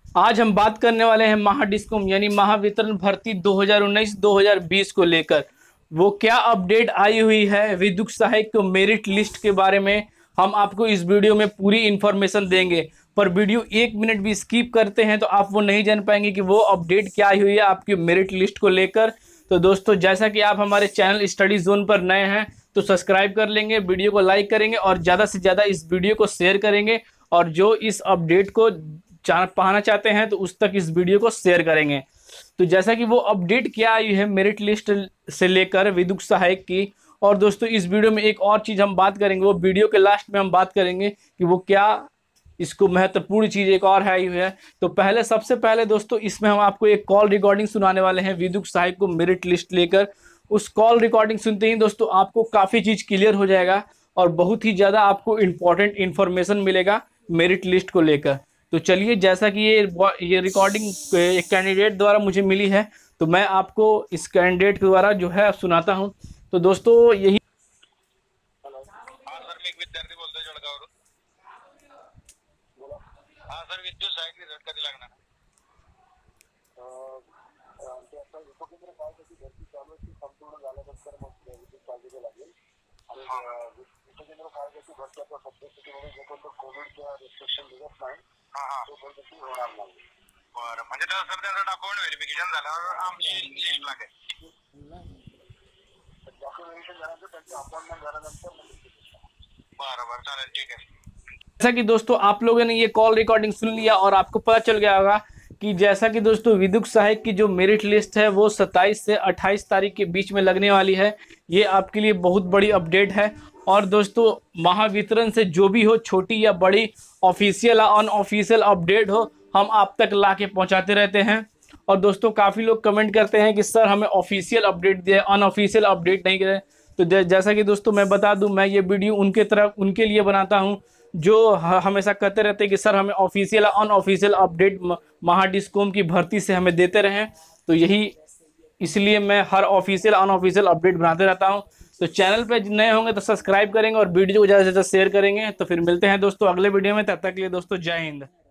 आज हम बात करने वाले हैं महाडिस्कॉम यानी महावितरण भर्ती 2019-2020 को लेकर। वो क्या अपडेट आई हुई है विद्युत सहायक मेरिट लिस्ट के बारे में हम आपको इस वीडियो में पूरी इन्फॉर्मेशन देंगे। पर वीडियो 1 मिनट भी स्किप करते हैं तो आप वो नहीं जान पाएंगे कि वो अपडेट क्या आई हुई है आपकी मेरिट लिस्ट को लेकर। तो दोस्तों, जैसा कि आप हमारे चैनल स्टडी जोन पर नए हैं तो सब्सक्राइब कर लेंगे, वीडियो को लाइक करेंगे और ज़्यादा से ज़्यादा इस वीडियो को शेयर करेंगे। और जो इस अपडेट को पाना चाहते हैं तो उस तक इस वीडियो को शेयर करेंगे। तो जैसा कि वो अपडेट क्या आई है मेरिट लिस्ट से लेकर विद्युत सहायक की। और दोस्तों, इस वीडियो में एक और चीज़ हम बात करेंगे, वो वीडियो के लास्ट में हम बात करेंगे कि वो क्या इसको महत्वपूर्ण चीज़ एक और है आई हुई है। तो पहले सबसे पहले दोस्तों, इसमें हम आपको एक कॉल रिकॉर्डिंग सुनाने वाले हैं विद्युत सहायक को मेरिट लिस्ट लेकर। उस कॉल रिकॉर्डिंग सुनते ही दोस्तों आपको काफ़ी चीज़ क्लियर हो जाएगा और बहुत ही ज़्यादा आपको इंपॉर्टेंट इन्फॉर्मेशन मिलेगा मेरिट लिस्ट को लेकर। तो चलिए, जैसा कि ये रिकॉर्डिंग एक कैंडिडेट द्वारा मुझे मिली है तो मैं आपको इस कैंडिडेट के द्वारा जो है सुनाता हूं। तो दोस्तों यही। हाँ सर, मी एक विद्यार्थी बोलतोय जळगाववरून। हाँ सर, विद्युत सहायक रिझल्ट कधी लागणार? आमची आता उपकेंद्र सहायकाची भरती चालू आहे, ती संपूर्ण झाल्यानंतर मग विद्युत सहायकाची लागेल. आणि उपकेंद्र सहायकाची भरती आता सद्यस्थितीमध्ये जोपर्यंत कोविडच्या रिस्ट्रिक्शन निघत नाही तोपर्यंत ती होणार नाही. बरं, म्हणजे सर त्यांचं डॉक्युमेंट व्हेरिफिकेशन झाल्यावर आमची लिस्ट लागेल. डॉक्युमेंटेशन झाल्यानंतर त्यांची अपॉइंटमेंट झाल्यानंतर बरं बरं, चालेल, ठीक आहे. जैसा कि दोस्तों आप लोगों ने ये कॉल रिकॉर्डिंग सुन लिया और आपको पता चल गया होगा कि जैसा कि दोस्तों विद्युत सहायक की जो मेरिट लिस्ट है वो 27 से 28 तारीख के बीच में लगने वाली है। ये आपके लिए बहुत बड़ी अपडेट है। और दोस्तों, महावितरण से जो भी हो, छोटी या बड़ी, ऑफिशियल या अनऑफिशियल अपडेट हो, हम आप तक ला के पहुँचाते रहते हैं। और दोस्तों, काफ़ी लोग कमेंट करते हैं कि सर हमें ऑफिशियल अपडेट दिए, अनऑफिशियल अपडेट नहीं करें। तो जैसा कि दोस्तों मैं बता दूं, मैं ये वीडियो उनके लिए बनाता हूं जो हमेशा कहते रहते हैं कि सर हमें ऑफिशियल अनऑफिशियल अपडेट महाडिस्कॉम की भर्ती से हमें देते रहें। तो यही इसलिए मैं हर ऑफिशियल अनऑफिशियल अपडेट बनाते रहता हूं। तो चैनल पे नए होंगे तो सब्सक्राइब करेंगे और वीडियो को ज़्यादा से ज़्यादा शेयर करेंगे। तो फिर मिलते हैं दोस्तों अगले वीडियो में, तब तक के लिए दोस्तों जय हिंद।